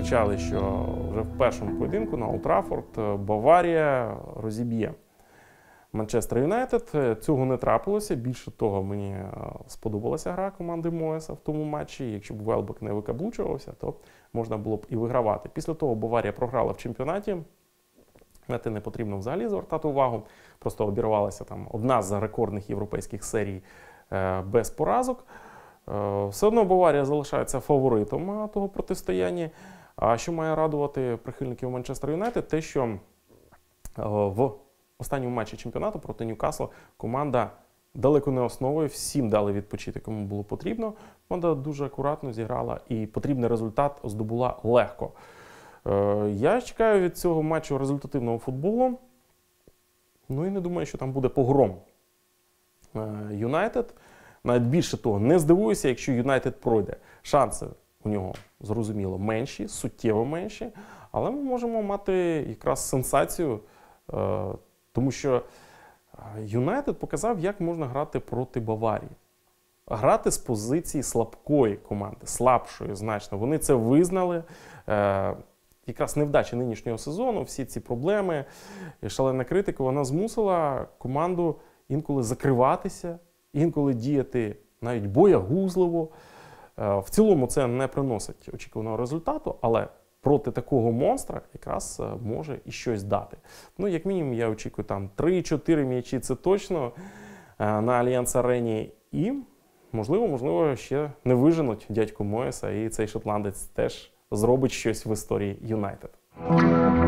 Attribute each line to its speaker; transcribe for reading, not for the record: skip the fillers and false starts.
Speaker 1: кричали, що вже в першому поєдинку на Олд Траффорд Баварія розіб'є Манчестер Юнайтед. Цього не трапилося. Більше того, мені сподобалася гра команди Моєса в тому матчі. Якщо б Велбек не викаблучувався, то можна було б і вигравати. Після того Баварія програла в чемпіонаті. На те не потрібно взагалі звертати увагу. Просто обірвалася там одна з рекордних європейських серій без поразок. Все одно Баварія залишається фаворитом того протистояння. А що має радувати прихильників Манчестер Юнайтед? Те, що в останньому матчі чемпіонату проти Ньюкасла команда далеко не основою, всім дали відпочити, кому було потрібно. Команда дуже акуратно зіграла і потрібний результат здобула легко. Я чекаю від цього матчу результативного футболу. Ну і не думаю, що там буде погром Юнайтед. Навіть більше того, не здивуюся, якщо Юнайтед пройде. Шанси у нього, зрозуміло, менші, суттєво менші. Але ми можемо мати якраз сенсацію, тому що Юнайтед показав, як можна грати проти Баварії. Грати з позиції слабкої команди, слабшої значно. Вони це визнали. Якраз невдача нинішнього сезону, всі ці проблеми, шалена критика, вона змусила команду інколи закриватися, інколи діяти навіть боягузливо. В цілому це не приносить очікуваного результату, але проти такого монстра якраз може і щось дати. Ну, як мінімум, я очікую там 3-4 м'ячі, це точно, на Альянс Арені. І, можливо, ще не виженуть дядьку Моєса, і цей шотландець теж зробить щось в історії Юнайтед.